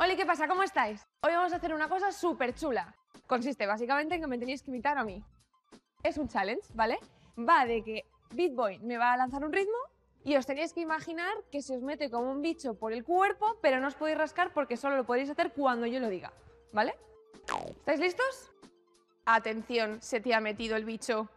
Hola, ¿qué pasa? ¿Cómo estáis? Hoy vamos a hacer una cosa súper chula. Consiste básicamente en que me tenéis que imitar a mí. Es un challenge, ¿vale? Va de que BitBoy me va a lanzar un ritmo y os tenéis que imaginar que se os mete como un bicho por el cuerpo, pero no os podéis rascar porque solo lo podéis hacer cuando yo lo diga, ¿vale? ¿Estáis listos? Atención, se te ha metido el bicho.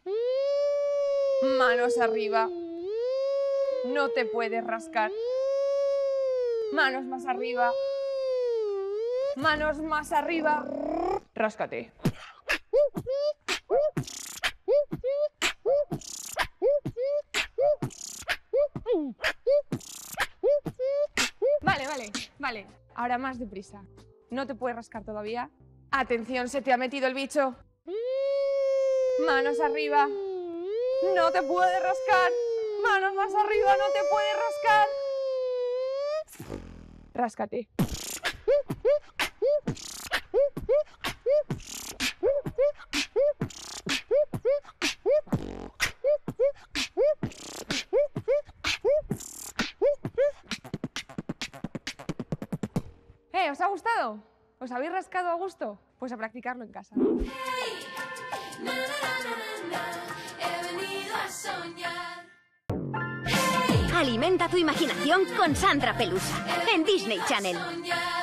Manos arriba. No te puedes rascar. Manos más arriba. Manos más arriba. Ráscate. Vale. Ahora más deprisa. No te puedes rascar todavía. Atención, se te ha metido el bicho. Manos arriba. No te puedes rascar. Manos más arriba, no te puedes rascar. Ráscate. ¿Os ha gustado? ¿Os habéis rascado a gusto? Pues a practicarlo en casa. Alimenta tu imaginación con Sandra Pelusa en Disney Channel.